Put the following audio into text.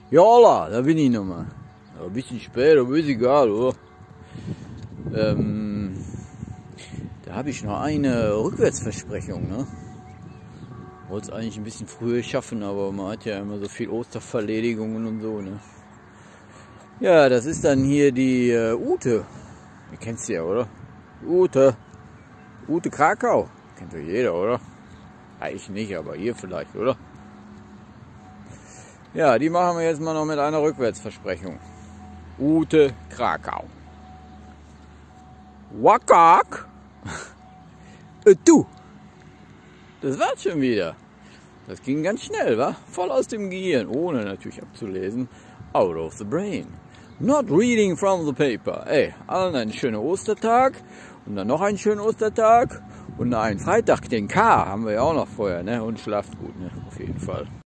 Ja, Allah, da bin ich nochmal. Ein bisschen später, aber ist egal, oder? Da habe ich noch eine Rückwärtsversprechung, ne? Wollte es eigentlich ein bisschen früher schaffen, aber man hat ja immer so viel Osterverledigungen und so, ne? Ja, das ist dann hier die Ute. Ihr kennt sie ja, oder? Ute. Ute Krakau. Kennt doch jeder, oder? Ja, ich nicht, aber ihr vielleicht, oder? Ja, die machen wir jetzt mal noch mit einer Rückwärtsversprechung. Ute Krakau. Wakak. Du. Das war's schon wieder. Das ging ganz schnell, wa? Voll aus dem Gehirn, ohne natürlich abzulesen. Out of the brain. Not reading from the paper. Ey, allen einen schönen Ostertag und dann noch einen schönen Ostertag und einen Freitag, den K haben wir ja auch noch vorher, ne? Und schlaft gut, ne? Auf jeden Fall.